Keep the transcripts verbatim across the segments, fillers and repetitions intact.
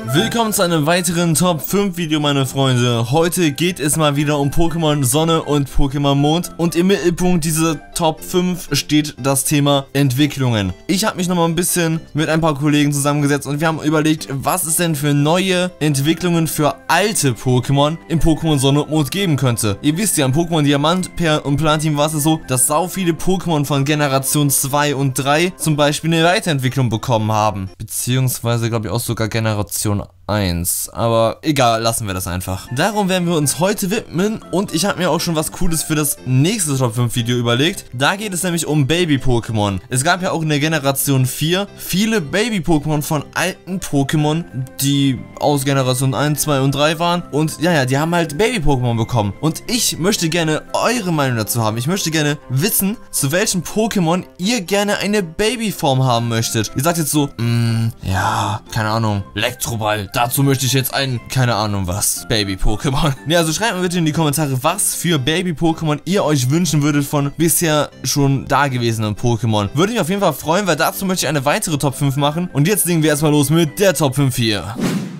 Willkommen zu einem weiteren Top fünf Video, meine Freunde. Heute geht es mal wieder um Pokémon Sonne und Pokémon Mond. Und im Mittelpunkt dieser Top fünf steht das Thema Entwicklungen. Ich habe mich nochmal ein bisschen mit ein paar Kollegen zusammengesetzt und wir haben überlegt, was es denn für neue Entwicklungen für alte Pokémon im Pokémon Sonne und Mond geben könnte. Ihr wisst ja, im Pokémon Diamant, Perl und Platin war es so, dass sau viele Pokémon von Generation zwei und drei zum Beispiel eine Weiterentwicklung bekommen haben. Beziehungsweise, glaube ich, auch sogar Generation eins. Aber egal, lassen wir das einfach. Darum werden wir uns heute widmen und ich habe mir auch schon was Cooles für das nächste Top fünf Video überlegt. Da geht es nämlich um Baby-Pokémon. Es gab ja auch in der Generation vier viele Baby-Pokémon von alten Pokémon, die aus Generation eins, zwei und drei waren. Und ja, ja, die haben halt Baby-Pokémon bekommen. Und ich möchte gerne eure Meinung dazu haben. Ich möchte gerne wissen, zu welchem Pokémon ihr gerne eine Babyform haben möchtet. Ihr sagt jetzt so, mm, ja, keine Ahnung, Elektroball. Dazu möchte ich jetzt einen, keine Ahnung was, Baby-Pokémon. Ja, also schreibt mir bitte in die Kommentare, was für Baby-Pokémon ihr euch wünschen würdet von bisher schon dagewesenen Pokémon. Würde mich auf jeden Fall freuen, weil dazu möchte ich eine weitere Top fünf machen. Und jetzt legen wir erstmal los mit der Top fünf hier.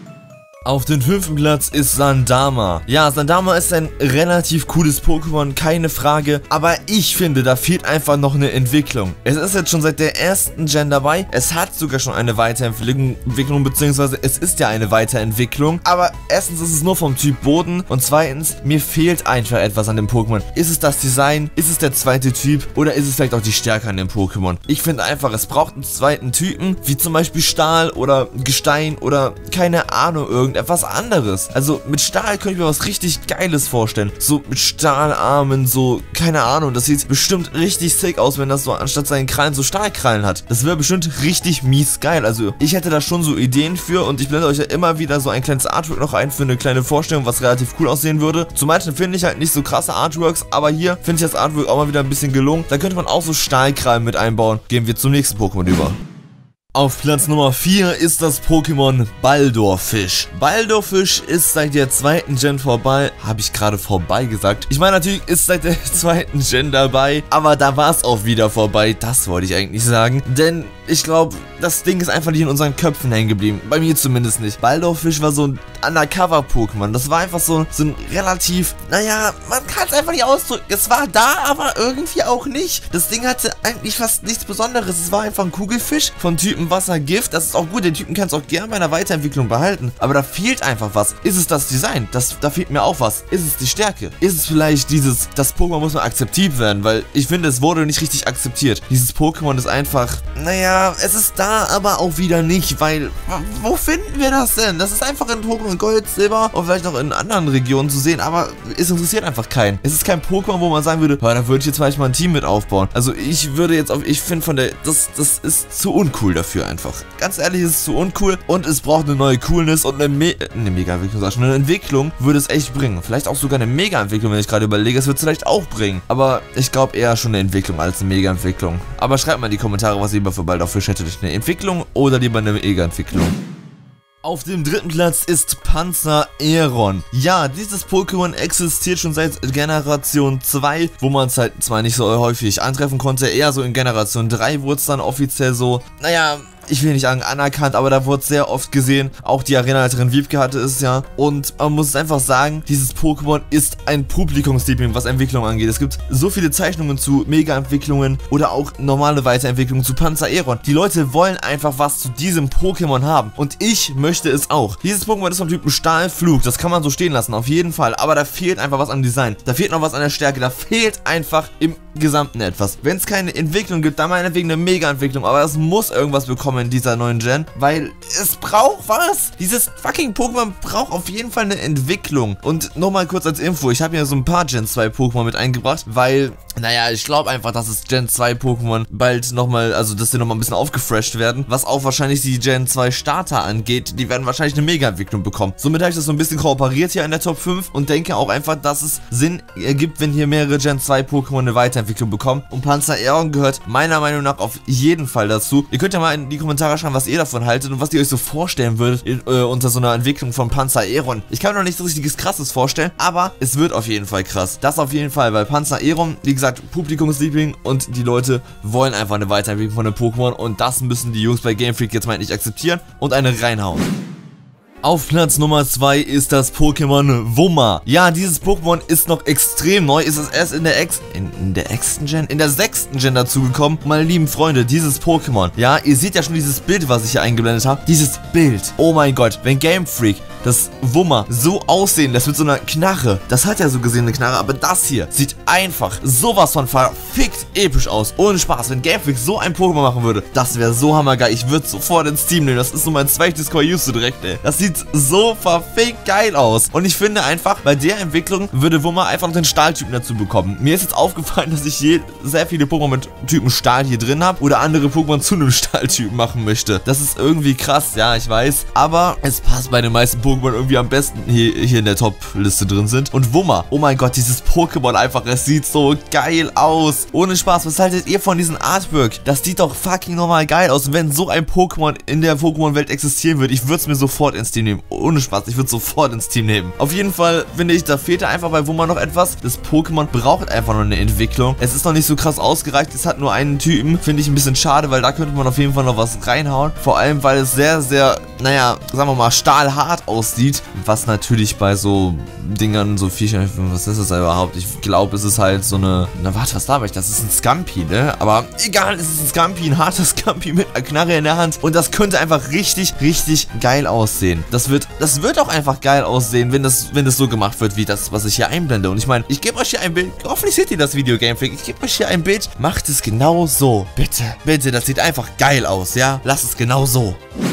Auf dem fünften Platz ist Sandama. Ja, Sandama ist ein relativ cooles Pokémon, keine Frage. Aber ich finde, da fehlt einfach noch eine Entwicklung. Es ist jetzt schon seit der ersten Gen dabei. Es hat sogar schon eine Weiterentwicklung, beziehungsweise es ist ja eine Weiterentwicklung. Aber erstens ist es nur vom Typ Boden. Und zweitens, mir fehlt einfach etwas an dem Pokémon. Ist es das Design? Ist es der zweite Typ? Oder ist es vielleicht auch die Stärke an dem Pokémon? Ich finde einfach, es braucht einen zweiten Typen, wie zum Beispiel Stahl oder Gestein oder keine Ahnung, irgendwas. Etwas anderes. Also mit Stahl könnte ich mir was richtig Geiles vorstellen. So mit Stahlarmen, so, keine Ahnung. Das sieht bestimmt richtig sick aus, wenn das so anstatt seinen Krallen so Stahlkrallen hat. Das wäre bestimmt richtig mies geil. Also ich hätte da schon so Ideen für und ich blende euch ja immer wieder so ein kleines Artwork noch ein für eine kleine Vorstellung, was relativ cool aussehen würde. Zum Beispiel finde ich halt nicht so krasse Artworks, aber hier finde ich das Artwork auch mal wieder ein bisschen gelungen. Da könnte man auch so Stahlkrallen mit einbauen. Gehen wir zum nächsten Pokémon über. Auf Platz Nummer vier ist das Pokémon Baldorfisch. Baldorfisch ist seit der zweiten Gen vorbei. Habe ich gerade vorbei gesagt? Ich meine, natürlich ist seit der zweiten Gen dabei, aber da war es auch wieder vorbei. Das wollte ich eigentlich sagen. Denn ich glaube, das Ding ist einfach nicht in unseren Köpfen hängen geblieben. Bei mir zumindest nicht. Baldorfisch war so ein Undercover-Pokémon. Das war einfach so, so ein relativ, naja, man kann es einfach nicht ausdrücken. Es war da, aber irgendwie auch nicht. Das Ding hatte eigentlich fast nichts Besonderes. Es war einfach ein Kugelfisch von Typen Wassergift. Das ist auch gut. Den Typen kannst du auch gerne bei einer Weiterentwicklung behalten. Aber da fehlt einfach was. Ist es das Design? Das, da fehlt mir auch was. Ist es die Stärke? Ist es vielleicht dieses, das Pokémon muss mal akzeptiert werden? Weil ich finde, es wurde nicht richtig akzeptiert. Dieses Pokémon ist einfach, naja, es ist da, aber auch wieder nicht, weil, wo finden wir das denn? Das ist einfach in Pokémon Gold, Silber und vielleicht noch in anderen Regionen zu sehen, aber es interessiert einfach keinen. Es ist kein Pokémon, wo man sagen würde, da würde ich jetzt vielleicht mal ein Team mit aufbauen. Also ich würde jetzt auf, ich finde von der, das, das ist zu uncool dafür einfach. Ganz ehrlich, es ist zu uncool und es braucht eine neue Coolness und eine, Me eine Mega-Entwicklung, sag ich schon, eine Entwicklung würde es echt bringen. Vielleicht auch sogar eine Mega-Entwicklung, wenn ich gerade überlege, es wird es vielleicht auch bringen. Aber ich glaube eher schon eine Entwicklung als eine Mega-Entwicklung. Aber schreibt mal in die Kommentare, was ihr lieber für Baldorfisch hättet. Eine Entwicklung oder lieber eine Mega-Entwicklung. Auf dem dritten Platz ist Panzer-Aeron. Ja, dieses Pokémon existiert schon seit Generation zwei, wo man es halt zwar nicht so häufig antreffen konnte, eher so in Generation drei wurde es dann offiziell so, naja, ich will nicht sagen anerkannt, aber da wurde es sehr oft gesehen. Auch die Arenaleiterin Wiebke hatte es ja. Und man muss einfach sagen, dieses Pokémon ist ein Publikumsliebling, was Entwicklung angeht. Es gibt so viele Zeichnungen zu Mega-Entwicklungen oder auch normale Weiterentwicklungen zu Panzer-Aeron. Die Leute wollen einfach was zu diesem Pokémon haben. Und ich möchte es auch. Dieses Pokémon ist vom Typen Stahlflug. Das kann man so stehen lassen, auf jeden Fall. Aber da fehlt einfach was am Design. Da fehlt noch was an der Stärke. Da fehlt einfach im Gesamten etwas. Wenn es keine Entwicklung gibt, dann meinetwegen eine Mega-Entwicklung. Aber es muss irgendwas bekommen in dieser neuen Gen, weil es braucht was. Dieses fucking Pokémon braucht auf jeden Fall eine Entwicklung. Und nochmal kurz als Info, ich habe hier so ein paar Gen zwei Pokémon mit eingebracht, weil, naja, ich glaube einfach, dass es Gen zwei Pokémon bald nochmal, also dass die nochmal ein bisschen aufgefresht werden, was auch wahrscheinlich die Gen zwei Starter angeht, die werden wahrscheinlich eine Mega-Entwicklung bekommen. Somit habe ich das so ein bisschen kooperiert hier in der Top fünf und denke auch einfach, dass es Sinn ergibt, wenn hier mehrere Gen zwei Pokémon eine Weiterentwicklung bekommen. Und Panzer-Aeron gehört meiner Meinung nach auf jeden Fall dazu. Ihr könnt ja mal in die Kommentare schreiben, was ihr davon haltet und was ihr euch so vorstellen würdet in, äh, unter so einer Entwicklung von Panzer-Aeron. Ich kann mir noch nichts so richtiges Krasses vorstellen, aber es wird auf jeden Fall krass. Das auf jeden Fall, weil Panzer-Aeron, wie gesagt, Publikumsliebling und die Leute wollen einfach eine Weiterentwicklung von einem Pokémon und das müssen die Jungs bei Game Freak jetzt mal nicht akzeptieren und eine reinhauen. Auf Platz Nummer zwei ist das Pokémon Wummer. Ja, dieses Pokémon ist noch extrem neu. Ist es erst in der Ex... In, in der Exten Gen? In der sechsten Gen dazugekommen. Meine lieben Freunde, dieses Pokémon. Ja, ihr seht ja schon dieses Bild, was ich hier eingeblendet habe. Dieses Bild. Oh mein Gott, wenn Game Freak das Wummer so aussehen lässt mit so einer Knarre. Das hat ja so gesehen eine Knarre, aber das hier sieht einfach sowas von verfickt episch aus. Ohne Spaß, wenn Game Freak so ein Pokémon machen würde, das wäre so hammergeil. Ich würde sofort ins Team nehmen. Das ist so mein zweites Koyusu direkt, ey. Das sieht so verfickt geil aus. Und ich finde einfach, bei der Entwicklung würde Wummer einfach noch den Stahltypen dazu bekommen. Mir ist jetzt aufgefallen, dass ich hier sehr viele Pokémon mit Typen Stahl hier drin habe oder andere Pokémon zu einem Stahltypen machen möchte. Das ist irgendwie krass, ja, ich weiß. Aber es passt bei den meisten Pokémon irgendwie am besten hier, hier in der Top-Liste drin sind. Und Wummer, oh mein Gott, dieses Pokémon einfach, es sieht so geil aus. Ohne Spaß, was haltet ihr von diesem Artwork? Das sieht doch fucking normal geil aus. Und wenn so ein Pokémon in der Pokémon-Welt existieren würde, ich würde es mir sofort ins Team nehmen. Ohne Spaß, ich würde es sofort ins Team nehmen. Auf jeden Fall finde ich, da fehlt einfach bei Wummer noch etwas. Das Pokémon braucht einfach noch eine Entwicklung. Es ist noch nicht so krass ausgereift, es hat nur einen Typen. Finde ich ein bisschen schade, weil da könnte man auf jeden Fall noch was reinhauen. Vor allem, weil es sehr, sehr, naja, sagen wir mal, stahlhart aussieht. Was natürlich bei so Dingern, so Viechern, was ist das überhaupt? Ich glaube, es ist halt so eine, na warte, was da war ich? Das ist ein Scampi, ne? Aber egal, es ist ein Scampi, ein harter Scampi mit einer Knarre in der Hand. Und das könnte einfach richtig, richtig geil aussehen. Das wird, das wird auch einfach geil aussehen, wenn das, wenn das so gemacht wird, wie das, was ich hier einblende. Und ich meine, ich gebe euch hier ein Bild, hoffentlich seht ihr das Video, Game Freak. Ich gebe euch hier ein Bild, macht es genau so. Bitte, bitte, das sieht einfach geil aus, ja? Lasst es genau so.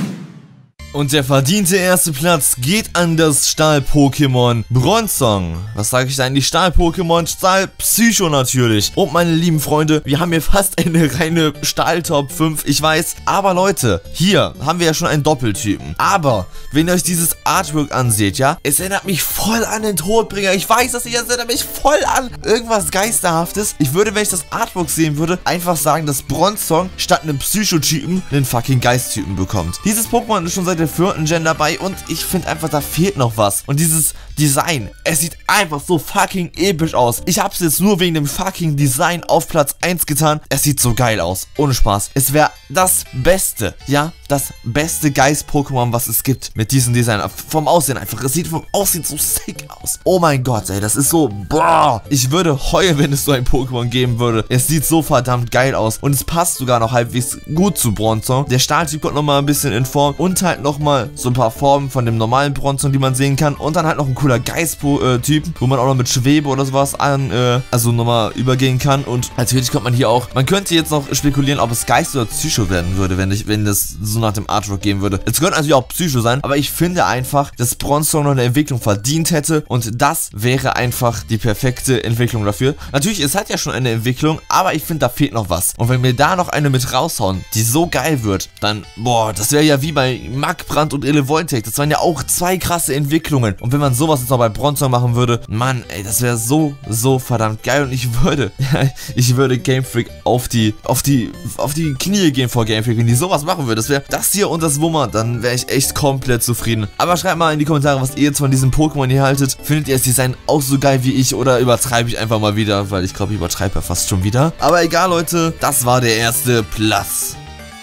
Und der verdiente erste Platz geht an das Stahl-Pokémon Bronzong. Was sage ich da eigentlich? Stahl-Pokémon, Stahl-Psycho natürlich. Und meine lieben Freunde, wir haben hier fast eine reine Stahl-Top fünf, ich weiß. Aber Leute, hier haben wir ja schon einen Doppeltypen. Aber, wenn ihr euch dieses Artwork anseht, ja, es erinnert mich voll an den Todbringer. Ich weiß das nicht, es erinnert mich voll an irgendwas Geisterhaftes. Ich würde, wenn ich das Artwork sehen würde, einfach sagen, dass Bronzong statt einem Psychotypen einen fucking Geisttypen bekommt. Dieses Pokémon ist schon seit der vierten Gen dabei und ich finde einfach, da fehlt noch was. Und dieses Design, es sieht einfach so fucking episch aus. Ich habe es jetzt nur wegen dem fucking Design auf Platz eins getan. Es sieht so geil aus. Ohne Spaß. Es wäre das Beste, ja, das beste Geist-Pokémon, was es gibt mit diesem Design. Vom Aussehen einfach. Es sieht vom Aussehen so sick aus. Oh mein Gott, ey, das ist so, boah. Ich würde heulen, wenn es so ein Pokémon geben würde. Es sieht so verdammt geil aus. Und es passt sogar noch halbwegs gut zu Bronzong. Der Stahltyp kommt nochmal ein bisschen in Form und halt nochmal so ein paar Formen von dem normalen Bronzong, die man sehen kann. Und dann halt noch ein cooler Geist-Typ, wo man auch noch mit Schwebe oder sowas an, äh, also nochmal übergehen kann. Und natürlich kommt man hier auch, man könnte jetzt noch spekulieren, ob es Geist oder Psycho werden würde, wenn ich, wenn das so nach dem Artwork gehen würde. Es könnte natürlich auch Psycho sein, aber ich finde einfach, dass Bronzong noch eine Entwicklung verdient hätte und das wäre einfach die perfekte Entwicklung dafür. Natürlich, es hat ja schon eine Entwicklung, aber ich finde, da fehlt noch was. Und wenn wir da noch eine mit raushauen, die so geil wird, dann, boah, das wäre ja wie bei Magbrand und Elevoltech. Das waren ja auch zwei krasse Entwicklungen. Und wenn man sowas jetzt noch bei Bronzong machen würde, Mann, ey, das wäre so, so verdammt geil. Und ich würde, ich würde Game Freak auf die, auf die, auf die Knie gehen vor Game Freak, wenn die sowas machen würde. Das wäre das hier und das Wummer, dann wäre ich echt komplett zufrieden. Aber schreibt mal in die Kommentare, was ihr jetzt von diesem Pokémon hier haltet. Findet ihr das Design auch so geil wie ich oder übertreibe ich einfach mal wieder, weil ich glaube, ich übertreibe ja fast schon wieder. Aber egal, Leute, das war der erste Platz.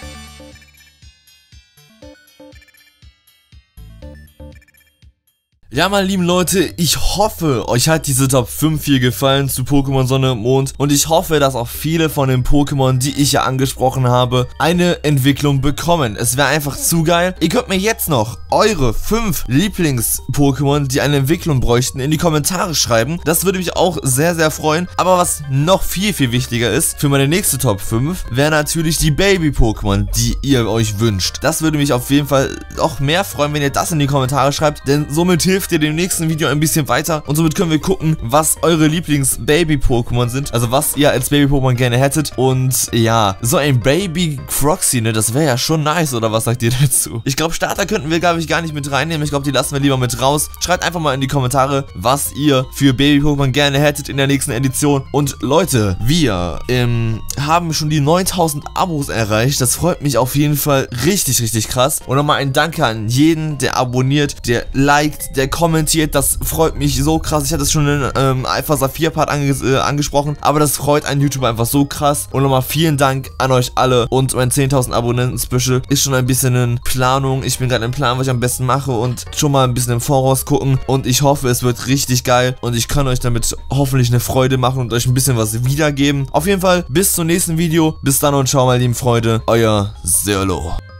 Ja, meine lieben Leute, ich hoffe, euch hat diese Top fünf hier gefallen zu Pokémon Sonne und Mond und ich hoffe, dass auch viele von den Pokémon, die ich ja angesprochen habe, eine Entwicklung bekommen. Es wäre einfach zu geil. Ihr könnt mir jetzt noch eure fünf Lieblings-Pokémon, die eine Entwicklung bräuchten, in die Kommentare schreiben. Das würde mich auch sehr, sehr freuen. Aber was noch viel, viel wichtiger ist, für meine nächste Top fünf, wäre natürlich die Baby-Pokémon, die ihr euch wünscht. Das würde mich auf jeden Fall auch mehr freuen, wenn ihr das in die Kommentare schreibt, denn somit hilft ihr dem nächsten Video ein bisschen weiter und somit können wir gucken, was eure Lieblings-Baby-Pokémon sind, also was ihr als Baby-Pokémon gerne hättet und ja, so ein Baby-Croxy, ne, das wäre ja schon nice, oder was sagt ihr dazu? Ich glaube, Starter könnten wir, glaube ich, gar nicht mit reinnehmen, ich glaube, die lassen wir lieber mit raus. Schreibt einfach mal in die Kommentare, was ihr für Baby-Pokémon gerne hättet in der nächsten Edition und Leute, wir ähm, haben schon die neuntausend Abos erreicht, das freut mich auf jeden Fall richtig, richtig krass und nochmal ein Danke an jeden, der abonniert, der liked, der kommentiert, das freut mich so krass. Ich hatte es schon in ähm, Alpha Saphir Part ange äh, angesprochen, aber das freut einen YouTuber einfach so krass. Und nochmal vielen Dank an euch alle und mein zehntausend Abonnenten-Special ist schon ein bisschen in Planung. Ich bin gerade im Plan, was ich am besten mache und schon mal ein bisschen im Voraus gucken und ich hoffe, es wird richtig geil und ich kann euch damit hoffentlich eine Freude machen und euch ein bisschen was wiedergeben. Auf jeden Fall, bis zum nächsten Video. Bis dann und ciao, meine lieben Freunde. Euer Serlo.